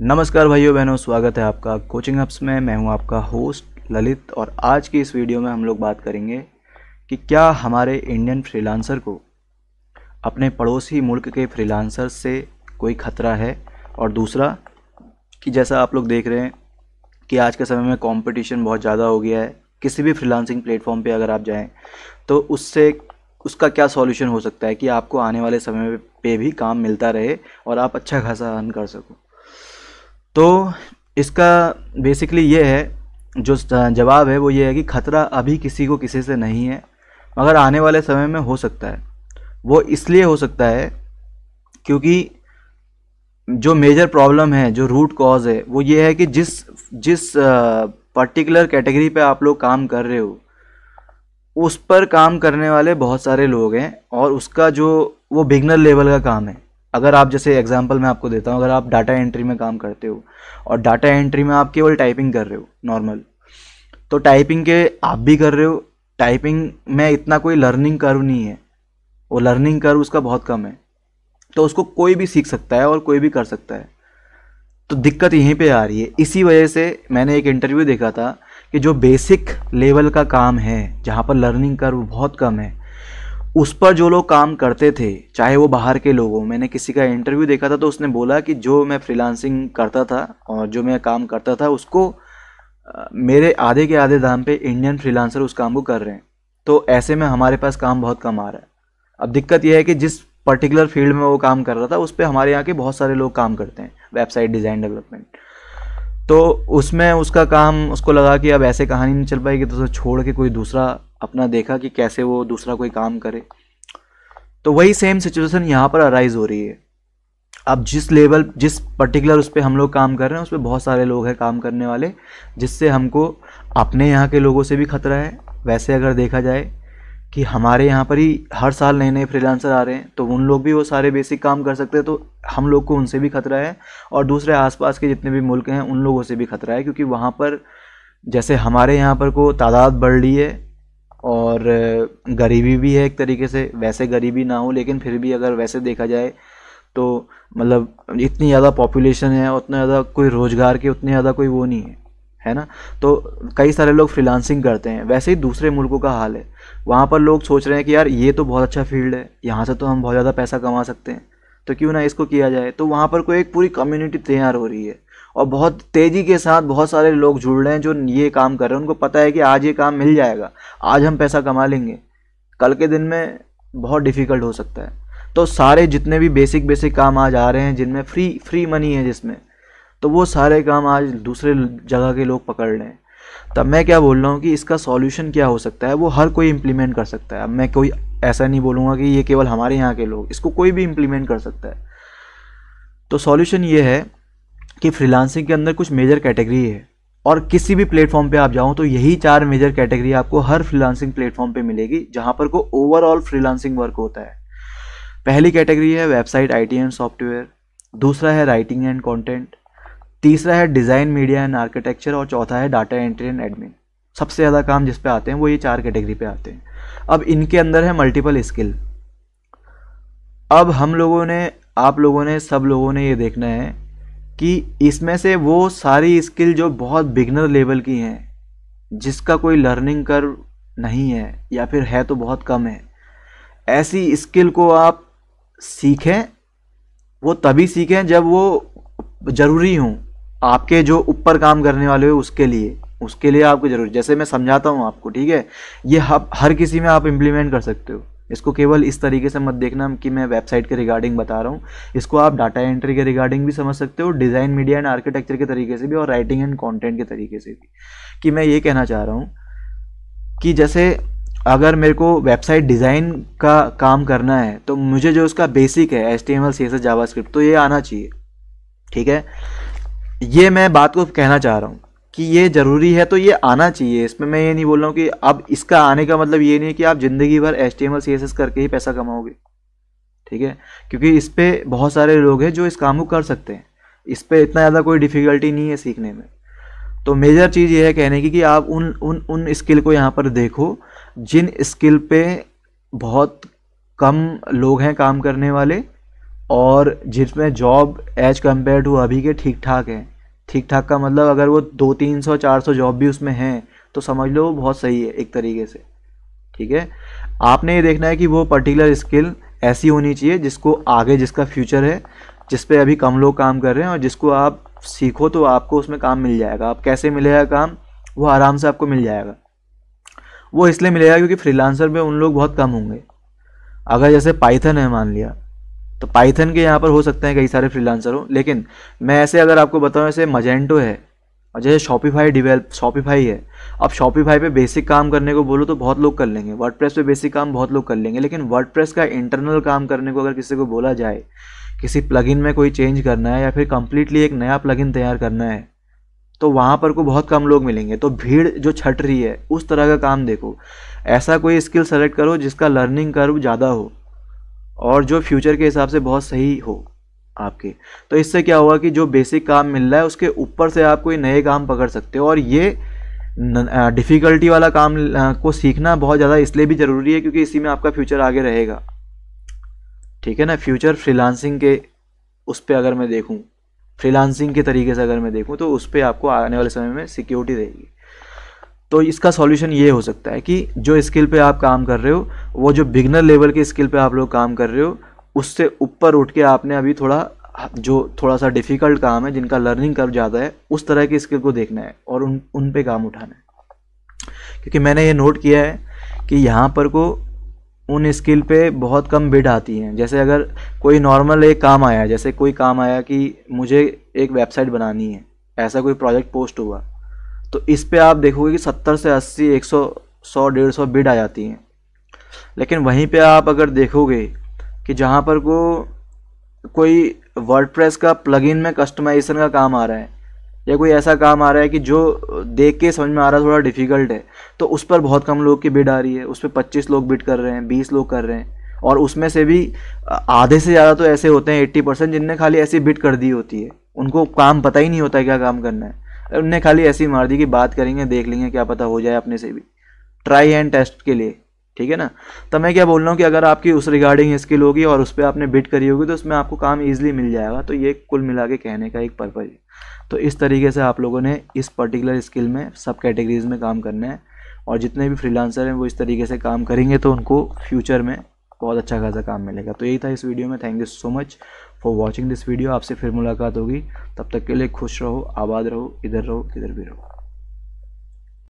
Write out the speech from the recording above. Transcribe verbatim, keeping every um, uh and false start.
नमस्कार भाइयों बहनों, स्वागत है आपका कोचिंग हब्स में। मैं हूं आपका होस्ट ललित और आज की इस वीडियो में हम लोग बात करेंगे कि क्या हमारे इंडियन फ्रीलांसर को अपने पड़ोसी मुल्क के फ्रीलांसर से कोई ख़तरा है। और दूसरा कि जैसा आप लोग देख रहे हैं कि आज के समय में कंपटीशन बहुत ज़्यादा हो गया है। किसी भी फ्रीलांसिंग प्लेटफॉर्म पे अगर आप जाएं तो उससे उसका क्या सॉल्यूशन हो सकता है कि आपको आने वाले समय पे भी काम मिलता रहे और आप अच्छा खासा अर्न कर सको। तो इसका बेसिकली ये है, जो जवाब है वो ये है कि ख़तरा अभी किसी को किसी से नहीं है, मगर आने वाले समय में हो सकता है। वो इसलिए हो सकता है क्योंकि जो मेजर प्रॉब्लम है, जो रूट कॉज है, वो ये है कि जिस जिस पर्टिकुलर कैटेगरी पे आप लोग काम कर रहे हो उस पर काम करने वाले बहुत सारे लोग हैं और उसका जो वो बिगनर लेवल का काम है। अगर आप, जैसे एग्जांपल मैं आपको देता हूँ, अगर आप डाटा एंट्री में काम करते हो और डाटा एंट्री में आप केवल टाइपिंग कर रहे हो नॉर्मल, तो टाइपिंग के आप भी कर रहे हो। टाइपिंग में इतना कोई लर्निंग कर्व नहीं है, वो लर्निंग कर्व उसका बहुत कम है, तो उसको कोई भी सीख सकता है और कोई भी कर सकता है। तो दिक्कत यहीं पे आ रही है। इसी वजह से मैंने एक इंटरव्यू देखा था कि जो बेसिक लेवल का काम है, जहाँ पर लर्निंग कर्व बहुत कम है, उस पर जो लोग काम करते थे, चाहे वो बाहर के लोग हों। मैंने किसी का इंटरव्यू देखा था तो उसने बोला कि जो मैं फ्रीलांसिंग करता था और जो मैं काम करता था उसको आ, मेरे आधे के आधे दाम पे इंडियन फ्रीलांसर उस काम को कर रहे हैं। तो ऐसे में हमारे पास काम बहुत कम आ रहा है। अब दिक्कत यह है कि जिस पर्टिकुलर फील्ड में वो काम कर रहा था उस पर हमारे यहाँ के बहुत सारे लोग काम करते हैं, वेबसाइट डिज़ाइन डेवलपमेंट। तो उसमें उसका काम, उसको लगा कि अब ऐसे कहानी नहीं चल पाएगी, तो उसे छोड़ के कोई दूसरा अपना देखा कि कैसे वो दूसरा कोई काम करे। तो वही सेम सिचुएशन यहाँ पर अराइज हो रही है। अब जिस लेवल, जिस पर्टिकुलर उस पर हम लोग काम कर रहे हैं उस पर बहुत सारे लोग हैं काम करने वाले, जिससे हमको अपने यहाँ के लोगों से भी खतरा है। वैसे अगर देखा जाए कि हमारे यहाँ पर ही हर साल नए नए फ्रीलांसर आ रहे हैं, तो उन लोग भी वो सारे बेसिक काम कर सकते हैं, तो हम लोग को उनसे भी खतरा है। और दूसरे आसपास के जितने भी मुल्क हैं उन लोगों से भी खतरा है, क्योंकि वहाँ पर जैसे हमारे यहाँ पर को तादाद बढ़ रही है और गरीबी भी है एक तरीके से। वैसे गरीबी ना हो, लेकिन फिर भी अगर वैसे देखा जाए तो मतलब इतनी ज़्यादा पॉपुलेशन है, उतना ज़्यादा कोई रोज़गार के उतने ज़्यादा कोई वो नहीं है, है ना। तो कई सारे लोग फ्रीलांसिंग करते हैं। वैसे ही दूसरे मुल्कों का हाल है। वहाँ पर लोग सोच रहे हैं कि यार ये तो बहुत अच्छा फील्ड है, यहाँ से तो हम बहुत ज़्यादा पैसा कमा सकते हैं, तो क्यों ना इसको किया जाए। तो वहाँ पर कोई एक पूरी कम्युनिटी तैयार हो रही है और बहुत तेज़ी के साथ बहुत सारे लोग जुड़ रहे हैं जो ये काम कर रहे हैं। उनको पता है कि आज ये काम मिल जाएगा, आज हम पैसा कमा लेंगे, कल के दिन में बहुत डिफ़िकल्ट हो सकता है। तो सारे जितने भी बेसिक बेसिक काम आज आ रहे हैं जिनमें फ्री फ्री मनी है जिसमें, तो वो सारे काम आज दूसरे जगह के लोग पकड़ रहे हैं। तब मैं क्या बोल रहा हूँ कि इसका सॉल्यूशन क्या हो सकता है, वो हर कोई इम्प्लीमेंट कर सकता है। अब मैं कोई ऐसा नहीं बोलूँगा कि ये केवल हमारे यहाँ के लोग, इसको कोई भी इम्प्लीमेंट कर सकता है। तो सॉल्यूशन ये है कि फ्रीलांसिंग के अंदर कुछ मेजर कैटेगरी है और किसी भी प्लेटफॉर्म पे आप जाओ तो यही चार मेजर कैटेगरी आपको हर फ्रीलांसिंग प्लेटफॉर्म पे मिलेगी, जहाँ पर को ओवरऑल फ्रीलांसिंग वर्क होता है। पहली कैटेगरी है website I T and software, दूसरा है राइटिंग एंड कंटेंट, तीसरा है डिज़ाइन मीडिया एंड आर्किटेक्चर और चौथा है डाटा एंट्री एंड एडमिन। सबसे ज़्यादा काम जिस पे आते हैं वो ये चार कैटेगरी पे आते हैं। अब इनके अंदर है मल्टीपल स्किल। अब हम लोगों ने, आप लोगों ने, सब लोगों ने ये देखना है कि इसमें से वो सारी स्किल जो बहुत बिगनर लेवल की हैं, जिसका कोई लर्निंग कर्व नहीं है या फिर है तो बहुत कम है, ऐसी स्किल को आप सीखें। वो तभी सीखें जब वो ज़रूरी हों आपके जो ऊपर काम करने वाले हो उसके लिए उसके लिए आपको ज़रूरी। जैसे मैं समझाता हूँ आपको, ठीक है, ये हर हर किसी में आप इम्प्लीमेंट कर सकते हो। इसको केवल इस तरीके से मत देखना कि मैं वेबसाइट के रिगार्डिंग बता रहा हूँ, इसको आप डाटा एंट्री के रिगार्डिंग भी समझ सकते हो, डिज़ाइन मीडिया एंड आर्किटेक्चर के तरीके से भी, और राइटिंग एंड कंटेंट के तरीके से भी। कि मैं ये कहना चाह रहा हूँ कि जैसे अगर मेरे को वेबसाइट डिज़ाइन का काम करना है तो मुझे जो उसका बेसिक है H T M L C S S JavaScript, तो ये आना चाहिए, ठीक है। ये मैं बात को कहना चाह रहा हूँ कि ये ज़रूरी है, तो ये आना चाहिए। इसमें मैं ये नहीं बोल रहा हूँ कि अब इसका आने का मतलब ये नहीं है कि आप ज़िंदगी भर H T M L C S S करके ही पैसा कमाओगे, ठीक है, क्योंकि इस पर बहुत सारे लोग हैं जो इस काम को कर सकते हैं। इस पर इतना ज़्यादा कोई डिफ़िकल्टी नहीं है सीखने में। तो मेजर चीज़ ये है कहने की कि आप उन उन उन स्किल को यहाँ पर देखो जिन स्किल पे बहुत कम लोग हैं काम करने वाले और जिसमें जॉब एज कम्पेयर टू अभी के ठीक ठाक है। ठीक ठाक का मतलब अगर वो दो तीन सौ चार सौ जॉब भी उसमें हैं तो समझ लो वो बहुत सही है एक तरीके से, ठीक है। आपने ये देखना है कि वो पर्टिकुलर स्किल ऐसी होनी चाहिए जिसको आगे, जिसका फ्यूचर है, जिस पे अभी कम लोग काम कर रहे हैं और जिसको आप सीखो तो आपको उसमें काम मिल जाएगा। आप कैसे मिलेगा काम, वो आराम से आपको मिल जाएगा। वो इसलिए मिलेगा क्योंकि फ्रीलांसर में उन लोग बहुत कम होंगे। अगर जैसे पाइथन है मान लिया, तो पाइथन के यहाँ पर हो सकते हैं कई सारे फ्रीलांसर हो, लेकिन मैं ऐसे अगर आपको बताऊँ, ऐसे मजेंटो है और जैसे शॉपिफाई डिवेल्प शॉपिफाई है। अब शॉपिफाई पे बेसिक काम करने को बोलो तो बहुत लोग कर लेंगे, वर्डप्रेस पे बेसिक काम बहुत लोग कर लेंगे, लेकिन वर्डप्रेस का इंटरनल काम करने को अगर किसी को बोला जाए, किसी प्लगइन में कोई चेंज करना है या फिर कंप्लीटली एक नया प्लगइन तैयार करना है, तो वहाँ पर को बहुत कम लोग मिलेंगे। तो भीड़ जो छट रही है उस तरह का काम देखो, ऐसा कोई स्किल सेलेक्ट करो जिसका लर्निंग कर्व ज़्यादा हो और जो फ्यूचर के हिसाब से बहुत सही हो आपके। तो इससे क्या होगा कि जो बेसिक काम मिल रहा है उसके ऊपर से आप कोई नए काम पकड़ सकते हो। और ये डिफ़िकल्टी वाला काम को सीखना बहुत ज़्यादा इसलिए भी ज़रूरी है क्योंकि इसी में आपका फ्यूचर आगे रहेगा, ठीक है ना। फ्यूचर फ्रीलांसिंग के उस पर अगर मैं देखूं, फ्रीलांसिंग के तरीके से अगर मैं देखूं तो उस पर आपको आने वाले समय में सिक्योरिटी रहेगी। तो इसका सॉल्यूशन ये हो सकता है कि जो स्किल पे आप काम कर रहे हो, वो जो बिगनर लेवल के स्किल पे आप लोग काम कर रहे हो, उससे ऊपर उठ के आपने अभी थोड़ा जो थोड़ा सा डिफ़िकल्ट काम है, जिनका लर्निंग कर्व ज़्यादा है, उस तरह की स्किल को देखना है और उन उन पे काम उठाना है। क्योंकि मैंने ये नोट किया है कि यहाँ पर को उन स्किल पे बहुत कम बिड आती हैं। जैसे अगर कोई नॉर्मल एक काम आया, जैसे कोई काम आया कि मुझे एक वेबसाइट बनानी है, ऐसा कोई प्रोजेक्ट पोस्ट हुआ, तो इस पे आप देखोगे कि सत्तर से अस्सी, एक सौ, सौ, डेढ़ सौ बिड आ जाती हैं। लेकिन वहीं पे आप अगर देखोगे कि जहाँ पर को कोई वर्डप्रेस का प्लगइन में कस्टमाइजेशन का काम आ रहा है या कोई ऐसा काम आ रहा है कि जो देख के समझ में आ रहा है थोड़ा डिफ़िकल्ट है, तो उस पर बहुत कम लोग की बिड आ रही है। उस पर पच्चीस लोग बिड कर रहे हैं, बीस लोग कर रहे हैं, और उसमें से भी आधे से ज़्यादा तो ऐसे होते हैं, अस्सी परसेंट, जिनने खाली ऐसी बिड कर दी होती है। उनको काम पता ही नहीं होता है क्या काम करना है, उनने खाली ऐसी मार दी कि बात करेंगे, देख लेंगे, क्या पता हो जाए अपने से भी, ट्राई एंड टेस्ट के लिए, ठीक है ना। तो मैं क्या बोल रहा हूँ कि अगर आपकी उस रिगार्डिंग स्किल होगी और उस पर आपने बिड करी होगी तो उसमें आपको काम ईजिली मिल जाएगा। तो ये कुल मिला के कहने का एक पर्पज़ है। तो इस तरीके से आप लोगों ने इस पर्टिकुलर स्किल में सब कैटेगरीज में काम करना है, और जितने भी फ्रीलांसर हैं वो इस तरीके से काम करेंगे तो उनको फ्यूचर में बहुत अच्छा खासा काम मिलेगा। तो यही था इस वीडियो में। Thank you so much for watching this video. आपसे फिर मुलाकात होगी, तब तक के लिए खुश रहो, आबाद रहो, इधर रहो किधर भी रहो।